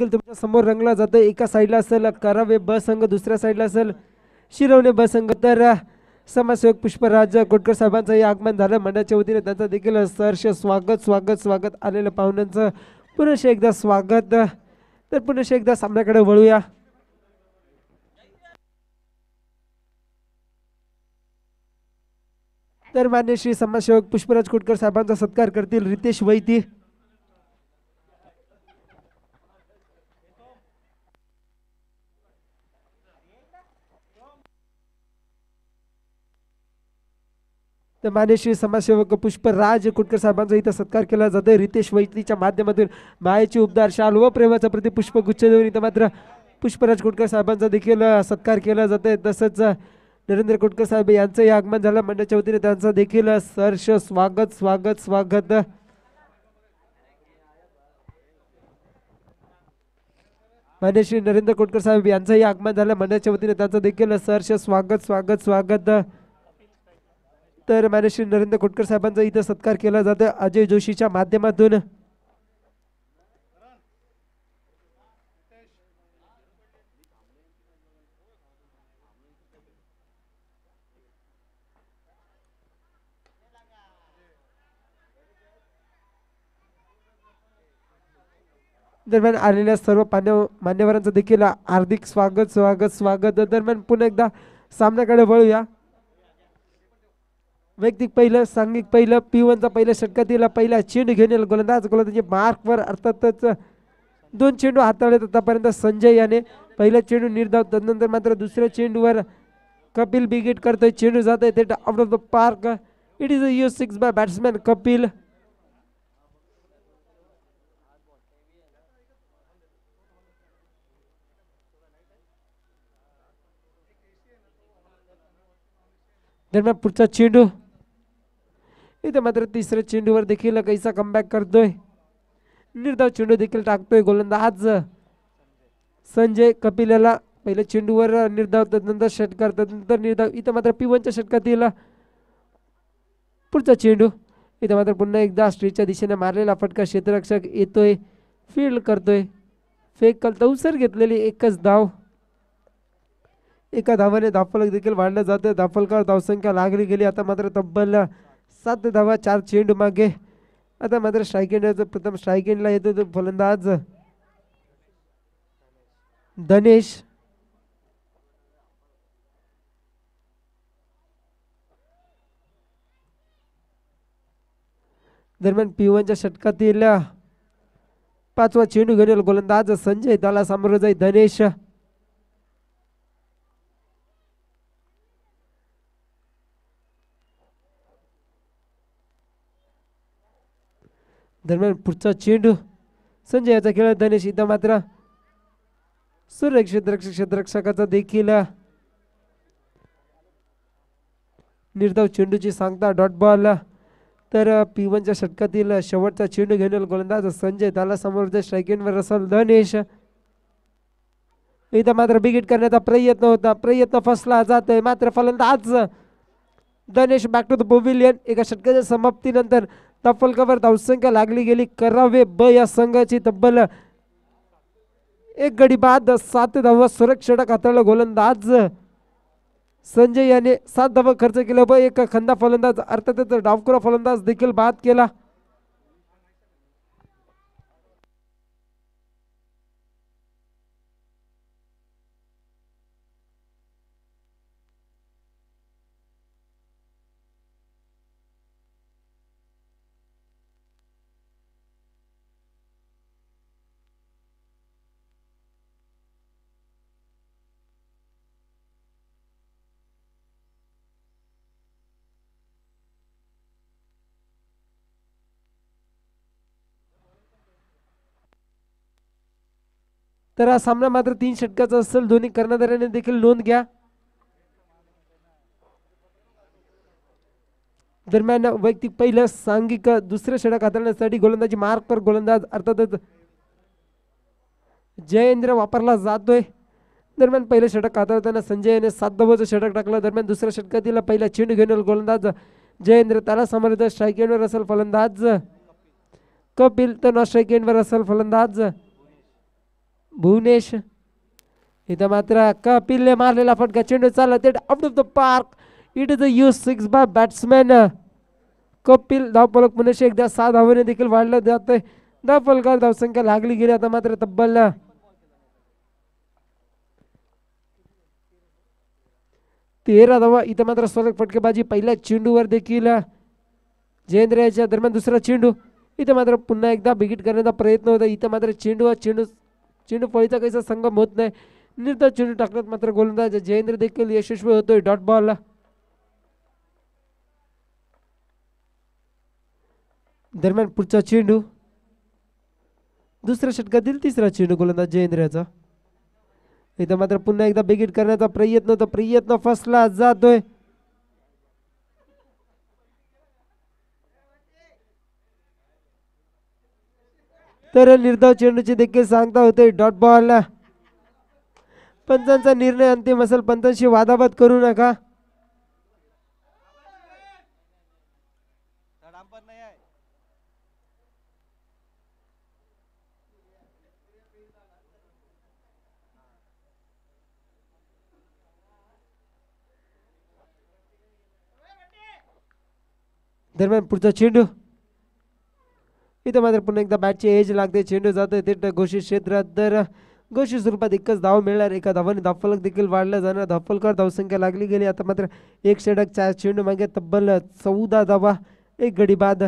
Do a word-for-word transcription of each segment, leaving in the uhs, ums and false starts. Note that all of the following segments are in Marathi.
तुमच्या समोर रंगला जातो. एका साईडला असेल करावे ब संघ, दुसऱ्या साईडला असेल शिरवणे ब संघ. तर समाजसेवक पुष्पराज कोटकर साहेबांचं आगमन झालं. मंडळाच्या वतीने त्यांचं देखील सहर्ष स्वागत स्वागत स्वागत. आलेल्या पाहुण्यांचं पुनश्च एकदा स्वागत. तर पुनश्च एकदा सामन्याकडे वळूया. तर मान्य श्री समाजसेवक पुष्पराज कोटकर साहेबांचा सत्कार करतील रितेश वैती. तर मान्य श्री समाजसेवक पुष्पराज कोटकर साहेबांचा इथं सत्कार केला जातोय रितेश वैतीच्या माध्यमातून. मायेची उपदार शाल व प्रेमाचा प्रति पुष्पगुच्छ देऊन इथं मात्र पुष्पराज कोटकर साहेबांचा देखील सत्कार केला जातोय. तसंच नरेंद्र कोटकर साहेब यांचंही आगमन झालं. मंडळाच्या वतीने त्यांचं देखील सहर्ष स्वागत स्वागत स्वागत. मान्य श्री नरेंद्र कोटकर साहेब यांचंही आगमन झालं. मंडळाच्या वतीने त्यांचं देखील सहर्ष स्वागत स्वागत स्वागत. तर मान्य श्री नरेंद्र कोटकर साहेबांचा इथं सत्कार केला जातो अजय जोशीच्या माध्यमातून. दरम्यान आलेल्या सर्व मान्य मान्यवरांचं देखील हार्दिक स्वागत स्वागत स्वागत. दरम्यान पुन्हा एकदा सामन्याकडे वळूया. वैयक्तिक पहिलं सांघिक पहिलं पी वनचा पहिल्या षटकातील पहिला चेंडू घेऊन येईल गोलंदाज. गोलंदाजी मार्कवर अर्थातच दोन चेंडू हाताळले आतापर्यंत संजय याने. पहिला चेंडू निर्धाव. तदनंतर मात्र दुसऱ्या चेंडूवर कपिल बिगिट करतोय. चेंडू जात आहे ते out of the park. It is a huge six by batsman Kapil. दरम्यान पुढचा चेंडू इथे मात्र तिसऱ्या चेंडूवर देखील कैसा कमबॅक करतोय. निर्धाव चेंडू देखील टाकतोय गोलंदाज संजय. कपिल याला पहिल्या चेंडूवर निर्धाव, नंतर षटकार, नंतर निर्धाव. इथं मात्र पी वनच्या षटकातील पुढचा चेंडू. इथं मात्र पुन्हा एकदा स्ट्रेचच्या दिशेने मारलेला फटका. क्षेत्ररक्षक येतोय, फील्ड करतोय. फेक कलता उसर घेतलेली एकच धाव. एका धावाने धावफलक देखील वाढलं जातं. धावफलकावर धावसंख्या लागली गेली. आता मात्र तब्बल सात धावा चार चेंडू मागे. आता मात्र स्ट्राईक एंड प्रथम स्ट्राईक एंडला येतो तो फलंदाज धनेश. दरम्यान पी वनच्या षटकातील पाचवा चेंडू घेऊन गोलंदाज संजय. त्याला सामोरं जाई धनेश. दरम्यान पुढचा चेंडू संजय याचा खेळ. धनेश इथं मात्र सूर्य क्षेत्ररक्षक क्षेत्ररक्षकाचा देखील निर्धाव चेंडूची सांगता डॉट बॉल. तर पी वनच्या षटकातील शेवटचा चेंडू घेऊन गोलंदाज संजय. त्याला समोर स्ट्राईक एंडवर असेल धनेश. इथं मात्र बिगिट करण्याचा प्रयत्न होता. प्रयत्न फसला जातोय. मात्र फलंदाज Dhanesh back to the pavilion. एका षटकाच्या समाप्तीनंतर धावफलकावर धावसंख्या लागली गेली. करावे ब या संघाची तब्बल एक गडी बाद सात धावा. सुरक्षित षटक हाताळलं गोलंदाज संजय याने. सात धावा खर्च केला. ब एक खंदा फलंदाज अर्थातच डावखुरा फलंदाज देखील बाद केला. तर हा सामना मात्र तीन षटकाचा असेल. दोन्ही कर्णधारांनी देखील नोंद घ्या. दरम्यान वैयक्तिक पहिलं सांघिक दुसरे षटक हाताळण्यासाठी गोलंदाजी मार्कवर गोलंदाज अर्थातच जयेंद्र वापरला जातोय. दरम्यान पहिलं षटक हाताळताना संजय याने सात धावाचं षटक टाकलं. दरम्यान दुसऱ्या षटकातील पहिला चेंडू घेऊन गोलंदाज जयेंद्र. त्याला समोर स्ट्राईक एंडवर असेल फलंदाज कपिल. तर नॉन स्ट्राईक एंडवर असेल फलंदाज भुवनेश. इथं मात्र कपिलने मारलेला फटका, चेंडू चालला थेट out of the park. It is a huge six by batsman Kapil. धावफलक पुन्हा एकदा सहा धावाने देखील वाढलं जातंय. धावफलकावर धावसंख्या लागली गेली आता मात्र तब्बल तेरा धावा. इथं मात्र सलग फटकेबाजी पहिल्या चेंडूवर देखील जयेंद्र याच्या दरम्यान दुसरा चेंडू. इथं मात्र पुन्हा एकदा बिगिट करण्याचा प्रयत्न होता. इथं मात्र चेंडू चेंडू चेंडू फळीचा काहीसा संगम होत नाही. निर्धाव चेंडू टाकण्यात मात्र गोलंदाज जयेंद्र देखील यशस्वी होतोय. Dot ball. दरम्यान पुढचा चेंडू दुसऱ्या षटकातील तिसरा चेंडू गोलंदाज जयेंद्रचा. इथं मात्र पुन्हा एकदा बिगिट करण्याचा प्रयत्न होता. प्रयत्न फसला जातोय. तर निर्धाव चेंडूची देखील सांगता होते. Dot ball. पंचांचा निर्णय अंतिम असेल. पंचांशी वादाबाद करू नका. दरम्यान पुढचा चेंडू. इथं मात्र पुन्हा एकदा बॅटची एज लागते. चेंडू जातोय थेट घोषित क्षेत्रात. तर घोषित स्वरूपात एकच धाव मिळणार. एका धावाने धावफलक देखील वाढलं जाणार. धावफलकावर धावसंख्या लागली गेली. आता मात्र एक षटक चार चेंडू मागे तब्बल चौदा धावा, एक गडी बाद.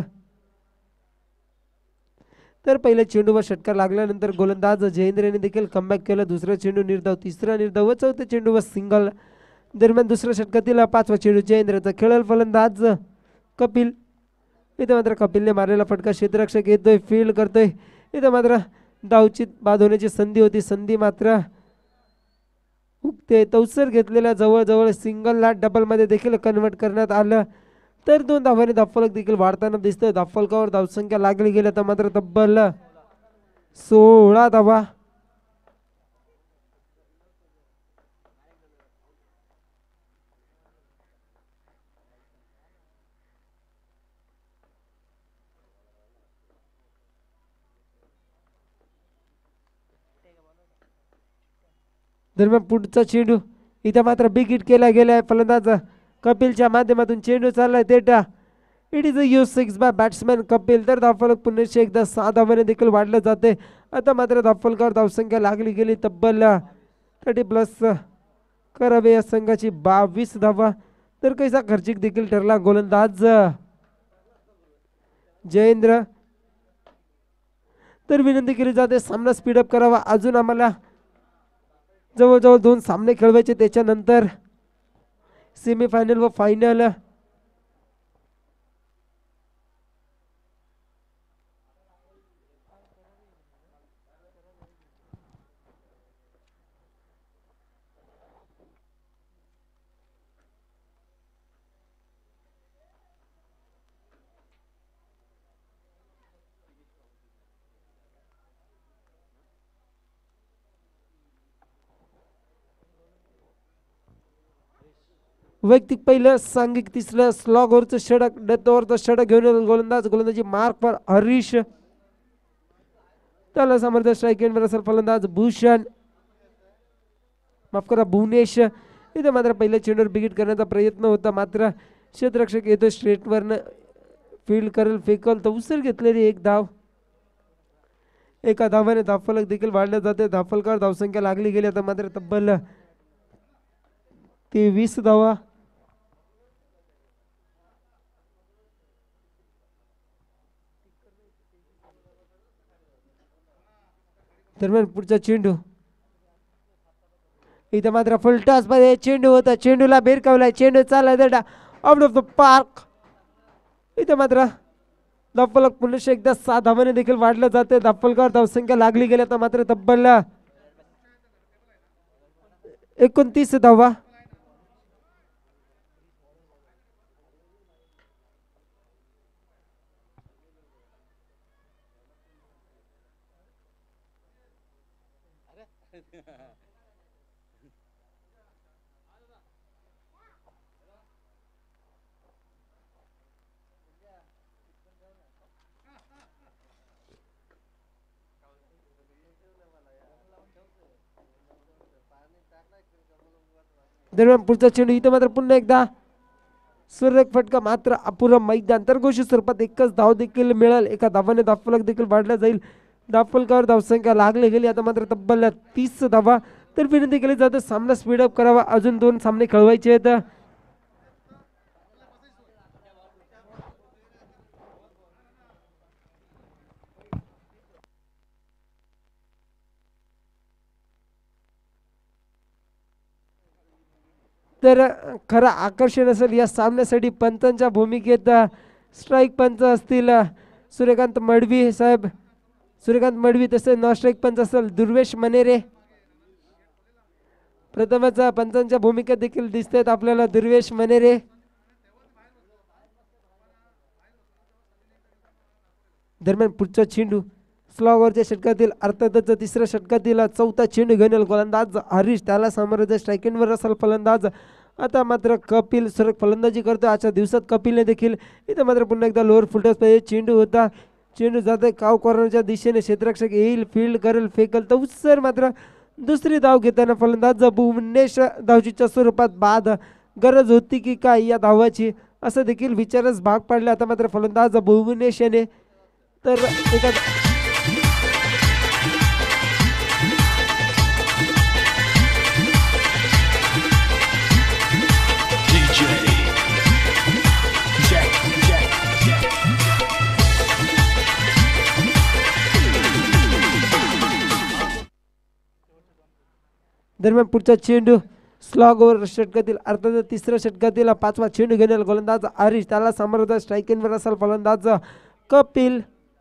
तर पहिल्या चेंडूवर षटकार लागल्यानंतर गोलंदाज जयेंद्रने देखील कमबॅक केलं. दुसरा चेंडू निर्धाव, तिसरा निर्धाव व चौथ्या चेंडूवर सिंगल. दरम्यान दुसऱ्या षटकातील पाचवा चेंडू जयेंद्रचा. खेळल फलंदाज कपिल. इथं मात्र कपिलने मारलेला फटका क्षेत्ररक्षक येतोय, फील्ड करतोय. इथं मात्र धावची बाद होण्याची संधी होती. संधी मात्र हुकते. तवसर घेतलेल्या जवळजवळ सिंगलला डबलमध्ये देखील कन्वर्ट करण्यात आलं. तर दोन धावांनी धावफलक देखील वाढताना दिसतोय. धावफलकावर धावसंख्या लागली गेली तर मात्र तब्बल सोळा धावा. दरम्यान पुढचा चेंडू. इथं मात्र बिग हिट केला गेलाय. फलंदाज कपिलच्या माध्यमातून चेंडू चाललाय थेटा. It is a huge six by batsman Kapil. तर धावफलक पुन्हा एकदा सहा धावाने देखील वाढलं जाते. आता मात्र धावफलकावर धावसंख्या लागली गेली तब्बल थर्टी प्लस करावे या संघाची बावीस धावा. तर कैसा खर्चिक देखील ठरला गोलंदाज जयेंद्र. तर विनंती केली जाते सामना स्पीडअप करावा. अजून आम्हाला जवळजवळ दोन सामने खेळवायचे. त्याच्यानंतर सेमीफायनल व फायनल. वैयक्तिक पहिलं, सांघिक तिसरं, स्लॉग ओव्हरचं षटक, डेथ ओव्हरचं षटक घेऊन गोलंदाज. गोलंदाजी मार्क पर हरीश. त्याला सामर्थ्य स्ट्राईक एंडवर असेल फलंदाज भूषण, माफ करा भुवनेश. इथे मात्र पहिल्या चेंडूवर बिगिट करण्याचा प्रयत्न होता. मात्र क्षेत्ररक्षक येतो स्ट्रेटवरनं, फील्ड करेल, फेकल तर उसर घेतलेली एक धाव. एका धावाने धावफलक देखील वाढले जाते. धावफलकावर धावसंख्या लागली गेली आता मात्र तब्बल तेवीस धावा. दरम्यान पुढचा चेंडू. इथं मात्र फुल टॉस मध्ये चेंडू होता. चेंडूला भिरकावलाय. चेंडू चालला देता आउट ऑफ द पार्क. इथं मात्र धावफलक पुन्हा एकदा सहा धावाने देखील वाढलं जाते. धावफलकावर धावसंख्या लागली गेली तर मात्र तब्बल एकोणतीस धावा. दरम्यान पुढचा चेंडू इथं मात्र पुन्हा एकदा सुरेख फटका, मात्र अपुरा मैदान. तर घोषित स्वरूपात एकच धाव देखील मिळेल. एका धावाने धावफलक देखील वाढला जाईल. धावफलकावर धावसंख्या लागली गेली आता मात्र तब्बल तीस धावा. तर विनंती केली जाते सामना स्पीडअप करावा, अजून दोन सामने खेळवायचे आहेत. तर खरं आकर्षण असेल या सामन्यासाठी पंचांच्या भूमिकेत स्ट्राईक पंच असतील सूर्यकांत मडवी साहेब, सूर्यकांत मडवी, तसेच नॉन स्ट्राईक पंच असेल दुर्वेश मनेरे. प्रथमच पंचांच्या भूमिकेत देखील दिसत आहेत आपल्याला दुर्वेश मनेरे. दरम्यान पुढचा चेंडू स्लॉगवरच्या षटकातील अर्थातच तिसऱ्या षटकातील चौथा चेंडू घेऊन गोलंदाज हरीश, त्याला सामोरं स्ट्रायकिंगवर असेल फलंदाज. आता मात्र कपिल सरक फलंदाजी करतो. आजच्या दिवसात कपिलने देखील इथं मात्र पुन्हा एकदा लोअर फुलटॉस पाहिजे. चेंडू होता, चेंडू जाते काव कॉर्नरच्या दिशेने, क्षेत्ररक्षक येईल, फील्ड करेल, फेकल तर उत्सर मात्र दुसरी धाव घेताना फलंदाज भुवनेश धावचीच्या स्वरूपात बाद. गरज होती की काय या धावाची असं देखील विचारच भाग पाडले आता मात्र फलंदाज भुवनेश याने. तर एका दरम्यान पुढचा चेंडू स्लॉग ओव्हर षटकातील अर्थात तिसऱ्या षटकातील पाचवा चेंडू घेण्याल गोलंदाज हरीश, त्याला सामोरं स्ट्रायकिंगवर असेल फलंदाज कपिल.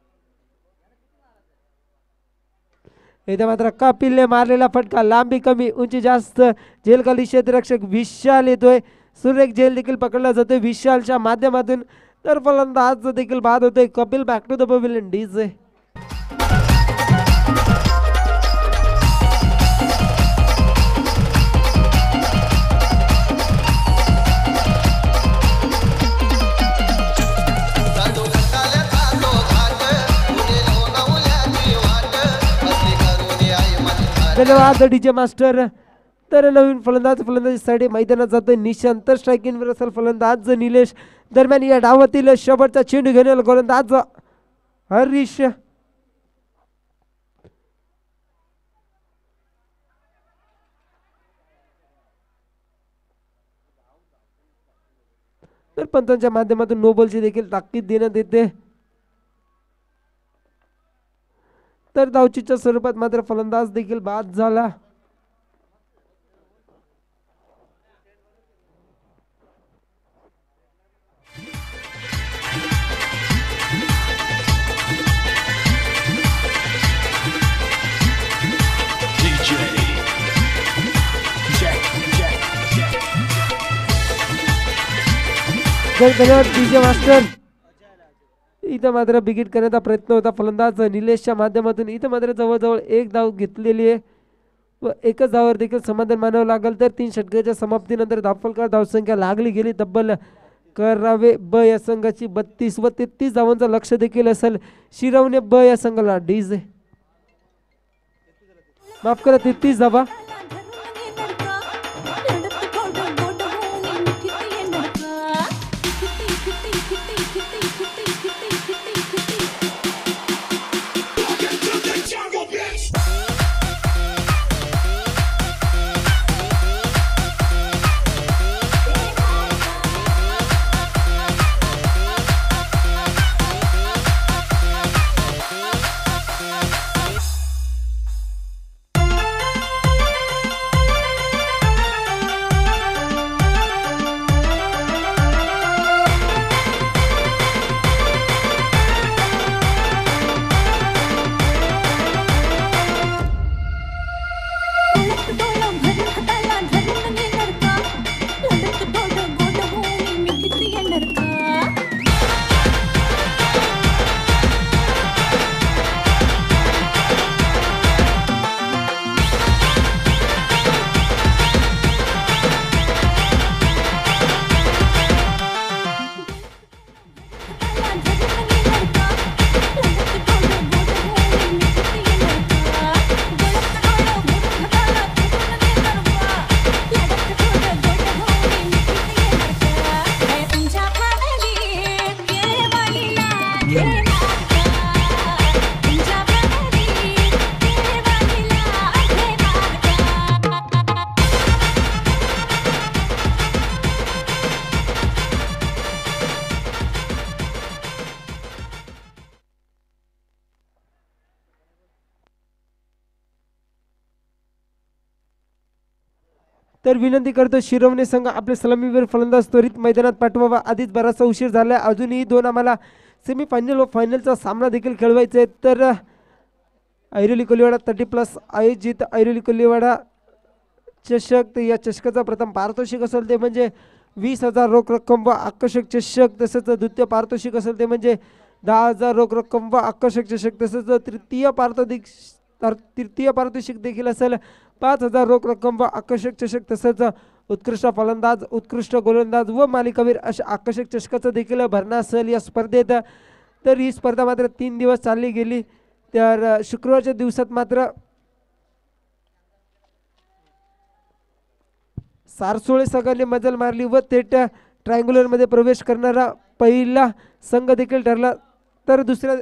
इथे मात्र कपिलने मारलेला फटका लांबी कमी उंची जास्त, झेलखाली क्षेत्ररक्षक विशाल येतोय. सुरेख झेल देखील पकडला जातोय विशालच्या माध्यमातून. तर फलंदाज देखील बाद होतोय. Kapil back to the pavilion DJ. धन्यवाद डीजे मास्टर. तर नवीन फलंदाज फलंदाजीसाठी मैदानात जातोय निशांत, तर स्ट्रायकिंगवर असेल फलंदाज निलेश. दरम्यान या डावातील शेवटचा चेंडू घेण्याल गोलंदाज हरीश. तर पंचांच्या माध्यमातून नो बॉलची देखील ताकीद देण्यात येते. तर धावचीच्या स्वरूपात मात्र फलंदाज देखील बाद झाला. धन्यवाद डीजे मास्टर. इथं मात्र बिगिट करण्याचा प्रयत्न होता फलंदाज निलेशच्या माध्यमातून. इथं मात्र जवळजवळ एक धाव घेतलेली आहे व एकच धावावर देखील समाधान मानावं लागेल. तर तीन षटकाच्या समाप्तीनंतर धावफलकावर धावसंख्या लागली गेली तब्बल करावे ब या संघाची बत्तीस व तेहतीस धावांचं लक्ष देखील असेल शिरवणे ब या संघाला. डीजे माफ करा तेहतीस धावा. तर विनंती करतो शिरवणे संघ आपले सलामीवीर फलंदाज त्वरित मैदानात पाठवावा. आधीच बराचसा उशीर झाला आहे. अजूनही दोन आम्हाला सेमीफायनल व फायनलचा सामना देखील खेळवायचा आहे. तर ऐरोली कोलीवाडा थर्टी प्लस आयोजित ऐरोली कोलीवाडा चषक, तर या चषकाचा प्रथम पारितोषिक असेल ते म्हणजे वीस हजार रोख रक्कम व आकर्षक चषक. तसंच द्वितीय पारितोषिक असेल ते म्हणजे दहा हजार रोख रक्कम व आकर्षक चषक. तसंच तृतीय पारितोषिक तृतीय पारितोषिक देखील असेल पाच हजार रोख रक्कम व आकर्षक चषक. तसंच उत्कृष्ट फलंदाज, उत्कृष्ट गोलंदाज व मालिकावीर अशा आकर्षक चषकाचं देखील भरणा असेल या स्पर्धेत. तर ही स्पर्धा मात्र तीन दिवस चालली गेली. तर शुक्रवारच्या दिवसात मात्र सारसोळे संघाने मजल मारली व थेट ट्रायंग्युलर मध्ये प्रवेश करणारा पहिला संघ देखील ठरला. तर दुसऱ्या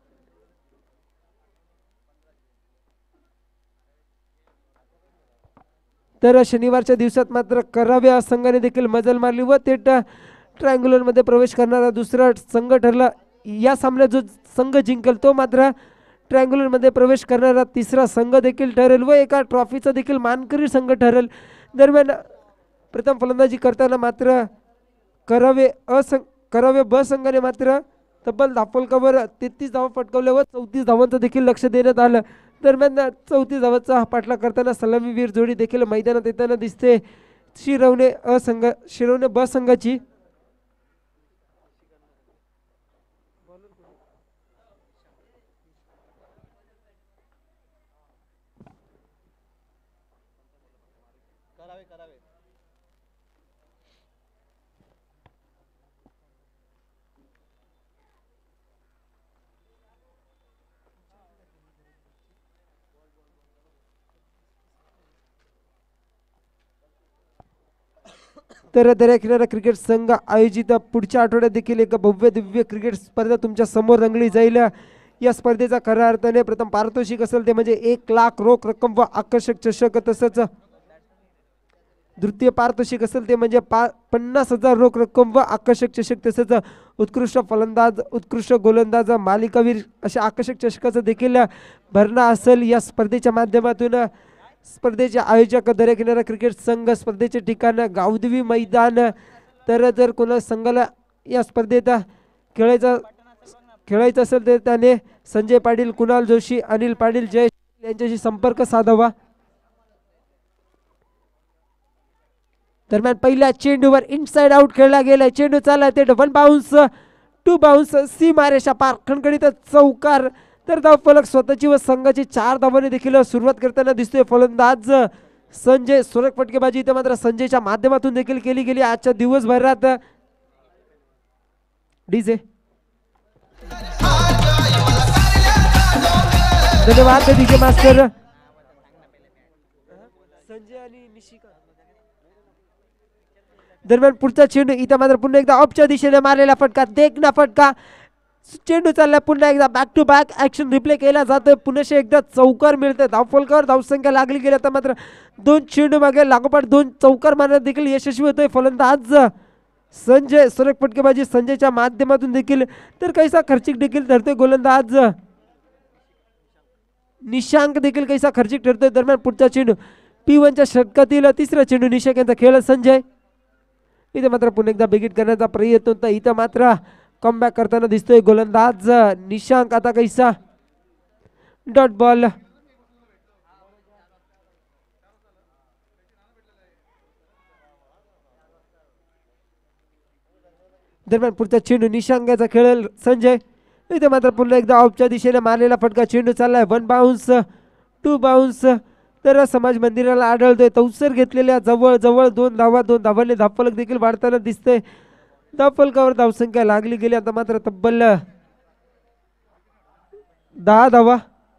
तर शनिवारच्या दिवसात मात्र कराव्या संघाने देखील मजल मारली व थेट ट्रायंग्युलर मध्ये प्रवेश करणारा दुसरा संघ ठरला. या सामन्यात जो संघ जिंकेल तो मात्र ट्रायंग्युलर मध्ये प्रवेश करणारा तिसरा संघ देखील ठरेल व एका ट्रॉफीचा देखील मानकरी संघ ठरेल. दरम्यान प्रथम फलंदाजी करताना मात्र करावे असं करावे ब संघाने मात्र तब्बल धापलकावर तेहतीस धावा फटकावल्या व चौतीस धावांचं देखील लक्ष देण्यात आलं. दरम्यान चौतीस धावांचा पाठलाग करताना सलामीवीर जोडी देखील मैदानात येताना दिसते. शिरवणे अ संघ शिरवणे ब संघाची. तर दर्या किनारा क्रिकेट संघ आयोजित पुढच्या आठवड्यात देखील एक भव्य दिव्य क्रिकेट स्पर्धा तुमच्या समोर रंगली जाईल. या स्पर्धेचा खऱ्या अर्थाने प्रथम पारितोषिक असेल ते म्हणजे एक लाख रोख रक्कम व आकर्षक चषक. तसंच द्वितीय पारितोषिक असेल ते म्हणजे पा पन्नास हजार रोख रक्कम व आकर्षक चषक. तसंच उत्कृष्ट फलंदाज, उत्कृष्ट गोलंदाज, मालिकावीर अशा आकर्षक चषकाचं देखील भरणा असेल या स्पर्धेच्या माध्यमातून. स्पर्धेचे आयोजक दर्या किनारा क्रिकेट संघ. स्पर्धेचे ठिकाण गावदेवी मैदान. तर जर कोणा संघाला या स्पर्धेत खेळायचा खेळायचं असेल तर त्याने संजय पाटील, कुणाल जोशी, अनिल पाटील, जय यांच्याशी संपर्क साधावा. दरम्यान पहिल्या चेंडूवर इनसाइड आउट खेळला गेलाय. चेंडू चालला ते वन बाउन्स, टू बाउन्स, सी मारेशा पार खणखणीत चौकार. तर धाव फलक स्वतःची व संघाची चार धावांनी देखील सुरुवात करताना दिसतोय फलंदाज संजय. सुरेख फटकेबाजी इथे मात्र संजयच्या माध्यमातून देखील केली गेली आजच्या दिवसभरात. डीजे धन्यवाद डीजे मास्टर. संजय आणि निशिका. दरम्यान पुढचा चेंडू इथं मात्र पुन्हा एकदा ऑफच्या दिशेने मारलेला फटका, देखना फटका. चेंडू चालला पुन्हा एकदा back to back action replay केला जातोय. पुन्हा एकदा चौकार मिळतोय. धावफलकावर धावसंख्या लागली गेली. आता मात्र दोन चेंडू मागे लागोपाठ दोन चौकार मारण्यात देखील यशस्वी होतोय फलंदाज संजय. सुरेख फटकेबाजी संजयच्या माध्यमातून देखील. तर काहीसा खर्चिक देखील ठरतोय गोलंदाज निशांक देखील काहीसा खर्चिक ठरतोय. दरम्यान पुढचा चेंडू पी वनच्या षटकातील तिसरा चेंडू निशांक यांचा खेळ. संजय इथे मात्र पुन्हा एकदा बिगिट करण्याचा प्रयत्न होता. इथं मात्र कमबॅक करताना दिसतोय गोलंदाज निशांक. आता कैसा डॉट बॉल. दरम्यान पुढचा चेंडू निशांकाचा खेळेल संजय. इथे मात्र पुन्हा एकदा ऑफच्या दिशेने मारलेला फटका. चेंडू चाललाय वन बाउन्स, टू बाउन्स. तर समाज मंदिराला आढळतोय. तवसर घेतलेल्या जवळ जवळ दोन धावा, दोन धावांनी धावफलक देखील वाढताना दिसतंय. धावफलकावर धावसंख्या लागली गेली. आता मात्र तब्बल दहा धावा.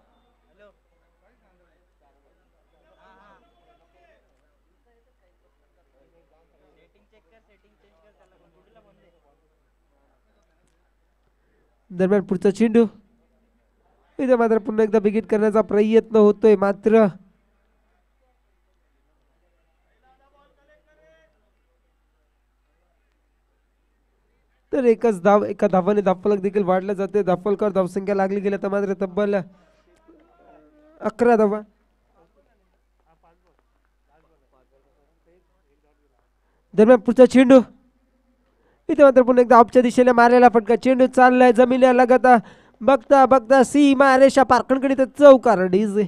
दरम्यान पुढचा चेंडू इथे मात्र पुन्हा एकदा बिगिट करण्याचा प्रयत्न होतोय. मात्र तर एकच धाव, एका धावाने धावफलक देखील वाढलं जाते. धावफलकावर धावसंख्या लागली गेली. तर मात्र तब्बल अकरा धावा. दरम्यान पुढचा चेंडू इथे मात्र पुन्हा एकदा ऑफच्या दिशेने मारलेला फटका. चेंडू चाललाय जमिनीला लगत. बघता बघता सीमा रेषा पार कणकणीत चौकार डीजे.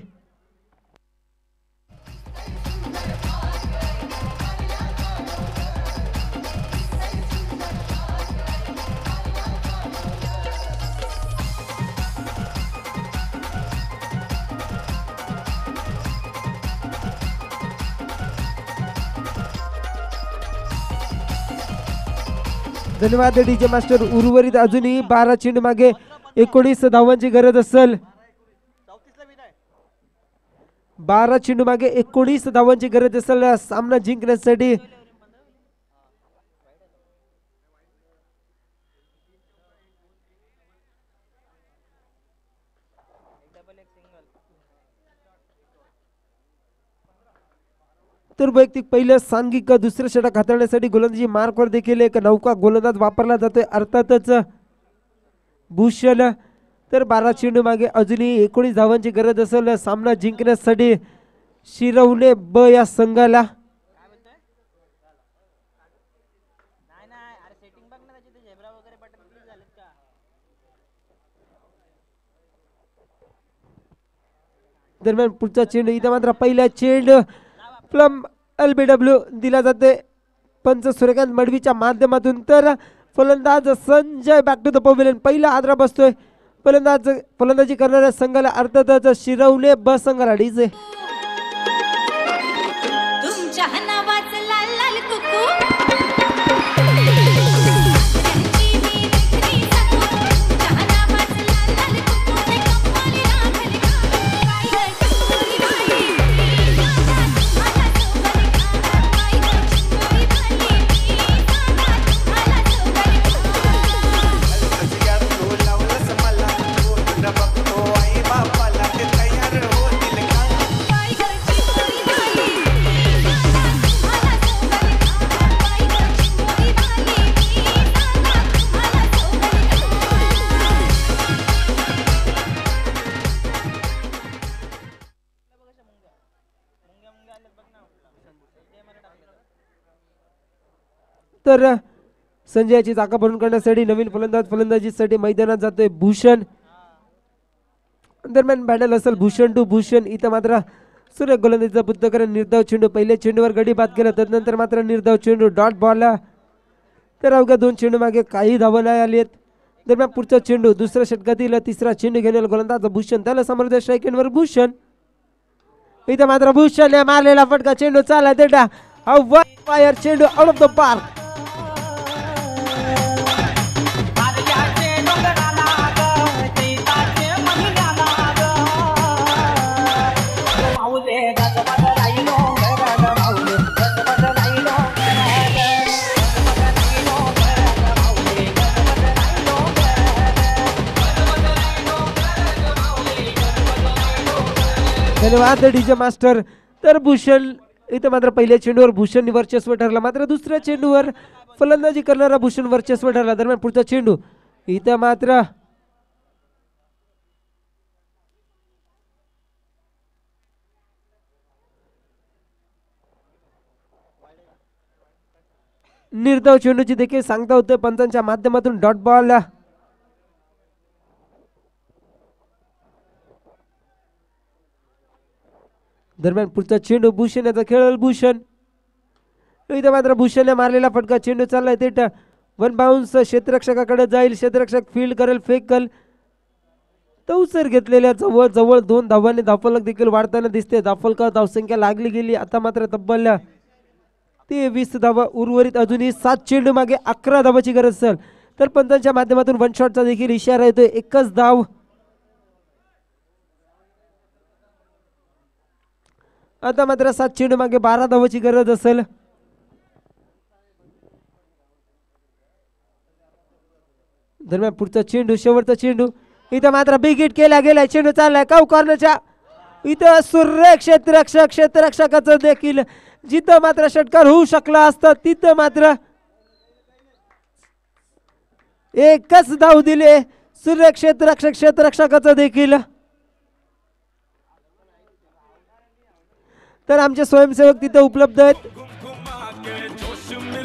धन्यवाद डीजे मास्टर. उर्वरित अजूनही बारा चेंडू मागे एकोणीस धावांची गरज असेल. बारा चेंडू मागे एकोणीस धावांची गरज असेल सामना जिंकण्यासाठी. तर वैयक्तिक पहिलं सांघिक दुसरं षटक हाताळण्यासाठी गोलंदाजी मार्कवर देखील एक नौका गोलंदाज वापरला जातोय अर्थातच भूषण. तर बारा चेंडू मागे अजूनही एकोणीस धावांची गरज असेल सामना जिंकण्यासाठी शिरवणे ब या संघाला. दरम्यान पुढचा चेंडू इथं मात्र पहिला चेंडू प्लम एलबीडब्ल्यू दिला जाते पंच सूर्यकांत मडवीच्या माध्यमातून. तर फलंदाज Sanjay back to the pavilion. पहिला आदरा बसतोय फलंदाज फलंदाजी करणाऱ्या संघाला अर्थातच शिरवणे ब संघाला डीजे. तर संजयाची जागा भरून करण्यासाठी नवीन फलंदाज फलंदाजीसाठी मैदानात जातोय भूषण. दरम्यान बॅटल असेल भूषण टू भूषण. इथं मात्र सूर्य गोलंदाजीचा पुस्तकरण निर्धाव चेंडू पहिल्या चेंडूवर गडी बाद केला तदनंतर मात्र निर्धाव चेंडू डॉट बॉल. तर अवघ्या दोन चेंडू मागे काही धावा नाही आली आहेत. दरम्यान पुढचा चेंडू दुसऱ्या षटकातील तिसरा चेंडू घेऊन गोलंदाज भूषण त्याला समोर स्ट्राईक एंडवर भूषण. इथं मात्र भूषण मारलेला फटका चेंडू चालला तेटा फायर चेंडू आउट ऑफ द पार्क. धन्यवाद डीजे मास्टर. तर भूषण इथं मात्र पहिल्या चेंडूवर भूषण वर्चस्व ठरला मात्र दुसऱ्या चेंडूवर फलंदाजी करणारा भूषण वर्चस्व ठरला. दरम्यान पुढचा चेंडू इथं मात्र निर्धाव चेंडूची देखील सांगता होतं पंचांच्या माध्यमातून डॉट बॉल. दरम्यान पुढचा चेंडू भूषण याचा खेळ भूषण. इथं मात्र भूषण मारलेला फटका चेंडू चाललाय थेट वन बाउन्स क्षेत्ररक्षकाकडे जाईल. क्षेत्ररक्षक फील्ड करेल फेकल. तवसर घेतलेल्या जवळ जवळ दोन धावांनी धावफलक देखील वाढताना दिसते. धावफलका धावसंख्या लागली गेली. आता मात्र तब्बल तेवीस धावा उर्वरित अजूनही सात चेंडू मागे अकरा धावाची गरज असेल. तर पंचांच्या माध्यमातून वन शॉटचा देखील इशारा येतोय. एकच धाव. आता मात्र सात चेंडू मागे बारा धावाची गरज असेल. दरम्यान पुढचा चेंडू शेवटचा चेंडू इथं मात्र बिग हिट केला गेलाय. चेंडू चाललाय काऊ कॉर्नरच्या इथं सूर्य क्षेत्ररक्षक क्षेत्ररक्षकाचं देखील जिथं मात्र षटकार होऊ शकला असता तिथं मात्र एकच धाव दिले सूर्य क्षेत्ररक्षक क्षेत्ररक्षकाचं देखील. तर आमचे स्वयंसेवक तिथे उपलब्ध आहेत.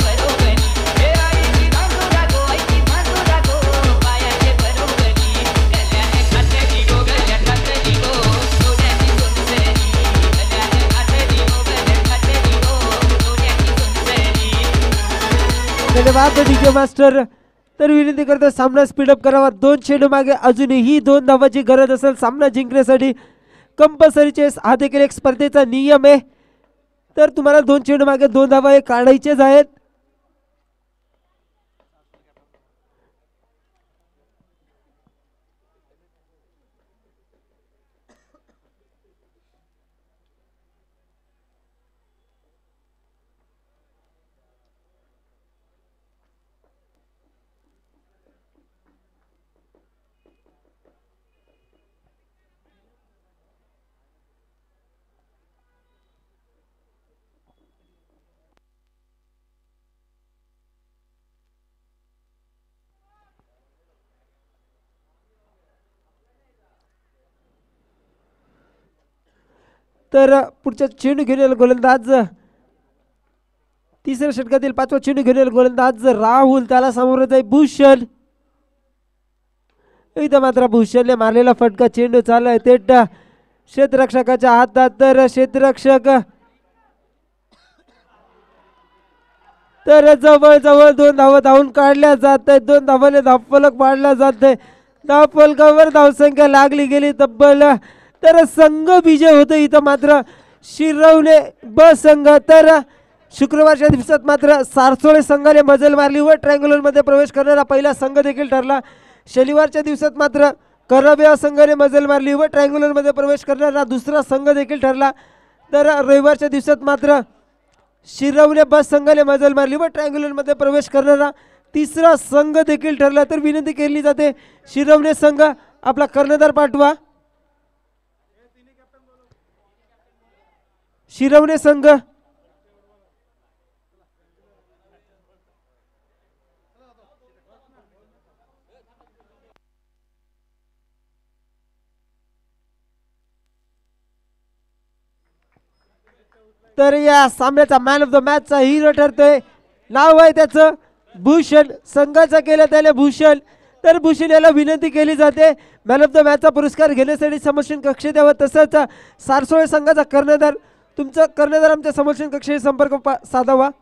धन्यवाद डीजे मास्टर. तर विनंती करतो सामना स्पीडअप करावा. दोन चेंडू मागे अजूनही दोन धावाची गरज असेल सामना जिंकण्यासाठी. कंपल्सरी चेस हा देखील एक स्पर्धेचा नियम आहे. तर तुम्हाला दोन चेंडू मागे दोन धावा हे काढायचेच आहेत. तर पुढच्या चेंडू घेऊन गोलंदाज तिसऱ्या षटकातील पाचवा चेंडू घेऊन गोलंदाज राहुल. त्याला समोर जाई भूषण. इथं मात्र भूषणने मारलेला फटका चेंडू चालू आहे थेट क्षेत्ररक्षकाच्या हातात. तर क्षेत्ररक्षक तर जवळ जवळ दोन धावा धावून काढल्या जात आहेत. दोन धावाने धावफलक पाडला जात आहे. धावफलकावर धावसंख्या लागली गेली तब्बल. तर संघ विजय होतो इथं मात्र शिरवणे ब संघ. तर शुक्रवारच्या दिवसात मात्र सारसोळे संघाने मजल मारली व ट्रायंग्युलर मध्ये प्रवेश करणारा पहिला संघ देखील ठरला. शनिवारच्या दिवसात मात्र करबे संघाने मजल मारली व ट्रायंग्युलर मध्ये प्रवेश करणारा दुसरा संघ देखील ठरला. तर रविवारच्या दिवसात मात्र शिरवणे बस संघाने मजल मारली व ट्रायंग्युलर मध्ये प्रवेश करणारा तिसरा संघ देखील ठरला. तर विनंती केली जाते शिरवणे संघ आपला कर्णधार पाठवा. शिरवणे संघ तर या सामन्याचा मॅन ऑफ द मॅच चा हिरो ठरतोय. नाव आहे त्याचं भूषण. संघाचा केलं त्याने भूषण. तर भूषण याला विनंती केली जाते मॅन ऑफ द मॅचचा पुरस्कार घेण्यासाठी समोरच्या कक्षेत यावं. तसंच सारसोळे संघाचा कर्णधार तुमचा कर्णधार आमच्या समोरच्या कक्षेशी संपर्क साधावा.